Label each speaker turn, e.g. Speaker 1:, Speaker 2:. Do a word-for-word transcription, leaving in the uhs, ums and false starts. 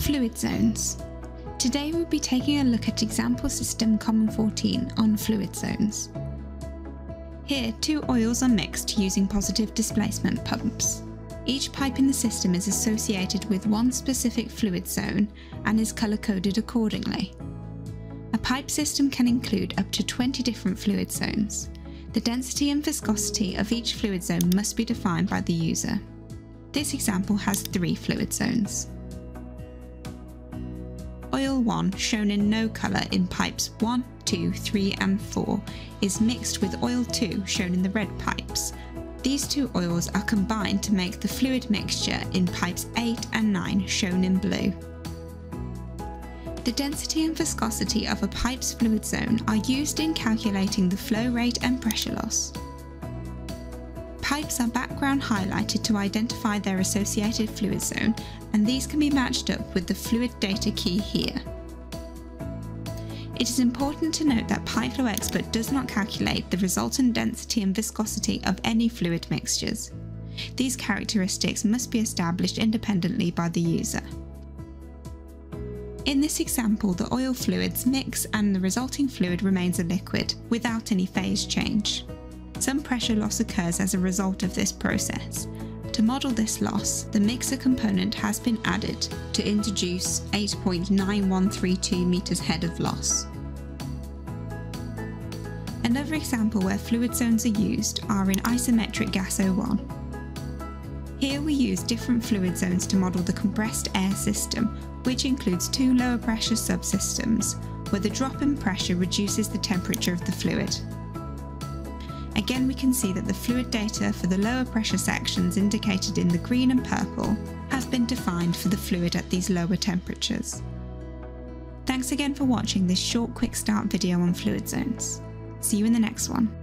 Speaker 1: Fluid zones. Today we'll be taking a look at example system Common fourteen on fluid zones. Here, two oils are mixed using positive displacement pumps. Each pipe in the system is associated with one specific fluid zone and is colour-coded accordingly. A pipe system can include up to twenty different fluid zones. The density and viscosity of each fluid zone must be defined by the user. This example has three fluid zones. Oil one, shown in no colour in pipes one, two, three and four, is mixed with oil two, shown in the red pipes. These two oils are combined to make the fluid mixture in pipes eight and nine, shown in blue. The density and viscosity of a pipe's fluid zone are used in calculating the flow rate and pressure loss. Pipes are background highlighted to identify their associated fluid zone, and these can be matched up with the fluid data key here. It is important to note that PipeFlowExpert does not calculate the resultant density and viscosity of any fluid mixtures. These characteristics must be established independently by the user. In this example, the oil fluids mix and the resulting fluid remains a liquid, without any phase change. Some pressure loss occurs as a result of this process. To model this loss, the mixer component has been added to introduce eight point nine one three two meters head of loss. Another example where fluid zones are used are in isometric gas O one. Here we use different fluid zones to model the compressed air system, which includes two lower pressure subsystems, where the drop in pressure reduces the temperature of the fluid. Again, we can see that the fluid data for the lower pressure sections indicated in the green and purple have been defined for the fluid at these lower temperatures. Thanks again for watching this short quick start video on fluid zones. See you in the next one.